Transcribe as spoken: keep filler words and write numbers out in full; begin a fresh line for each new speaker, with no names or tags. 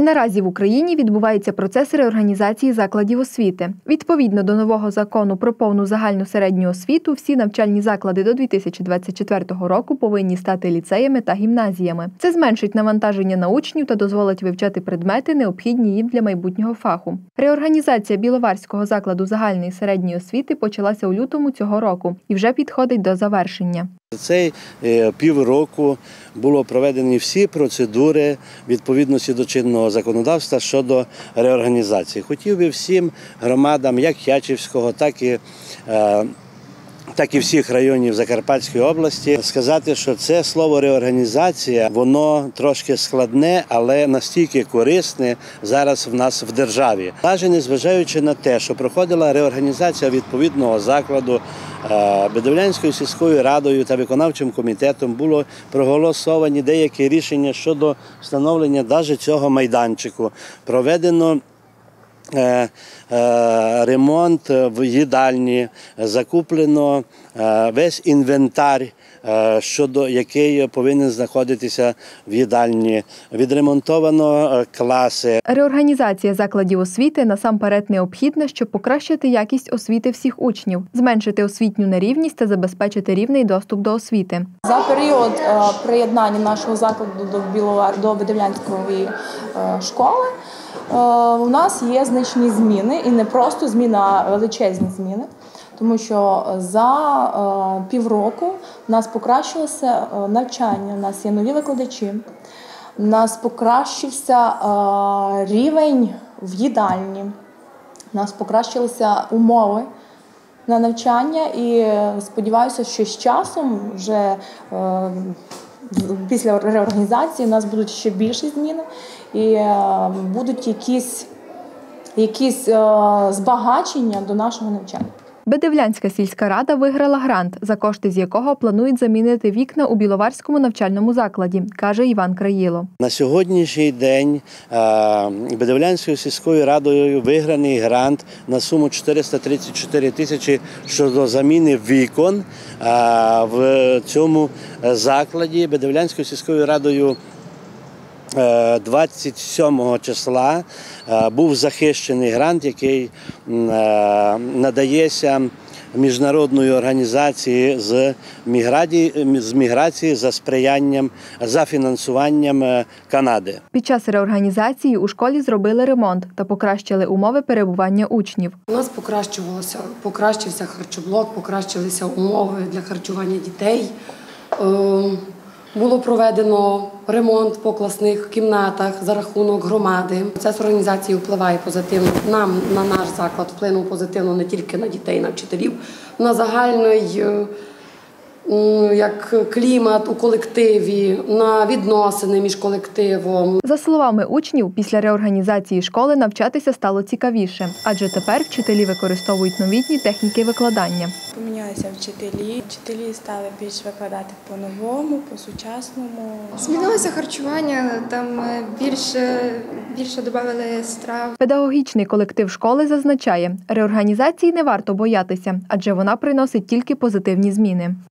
Наразі в Україні відбувається процес реорганізації закладів освіти. Відповідно до нового закону про повну загальну середню освіту, всі навчальні заклади до дві тисячі двадцять четвертого року повинні стати ліцеями та гімназіями. Це зменшить навантаження на учнів та дозволить вивчати предмети, необхідні їм для майбутнього фаху. Реорганізація Біловарського закладу загальної середньої освіти почалася у лютому цього року і вже підходить до завершення.
Цей півроку було проведені всі процедури відповідності до чинного законодавства щодо реорганізації. Хотів би всім громадам, як Ячівського, так і так і всіх районів Закарпатської області, сказати, що це слово реорганізація, воно трошки складне, але настільки корисне зараз в нас в державі. Навіть незважаючи на те, що проходила реорганізація відповідного закладу, Бедовлянською сільською радою та виконавчим комітетом було проголосовані деякі рішення щодо встановлення навіть цього майданчику. Проведено ремонт в їдальні, закуплено весь інвентар, щодо який повинен знаходитися в їдальні, відремонтовано класи.
Реорганізація закладів освіти насамперед необхідна, щоб покращити якість освіти всіх учнів, зменшити освітню нерівність та забезпечити рівний доступ до освіти.
За період приєднання нашого закладу до Біловар, до Бедовлянської школи у нас є значні зміни, і не просто зміни, а величезні зміни. Тому що за півроку у нас покращилося навчання, у нас є нові викладачі, у нас покращився рівень в їдальні, у нас покращилися умови на навчання, і сподіваюся, що з часом вже після реорганізації у нас будуть ще більші зміни і будуть якісь, якісь збагачення до нашого навчання.
Бедовлянська сільська рада виграла грант, за кошти з якого планують замінити вікна у Біловарському навчальному закладі, каже Іван Країло.
На сьогоднішній день Бедовлянською сільською радою виграний грант на суму чотириста тридцять чотири тисячі щодо заміни вікон в цьому закладі. Бедовлянською сільською радою двадцять сьомого числа був захищений грант, який надається міжнародної організації з міграції, з міграції за сприянням, за фінансуванням Канади.
Під час реорганізації у школі зробили ремонт та покращили умови перебування учнів.
У нас покращувалося, покращився харчоблок, покращилися умови для харчування дітей. Було проведено ремонт по класних кімнатах за рахунок громади. Процес організації впливає позитивно. Нам, на наш заклад, вплинув позитивно не тільки на дітей, на вчителів, на загальний як клімат у колективі, на відносини між колективом.
За словами учнів, після реорганізації школи навчатися стало цікавіше, адже тепер вчителі використовують новітні техніки викладання.
Помінялися вчителі, вчителі стали більш викладати по-новому, по-сучасному.
Змінилося харчування, там більше, більше додали страв.
Педагогічний колектив школи зазначає, реорганізації не варто боятися, адже вона приносить тільки позитивні зміни.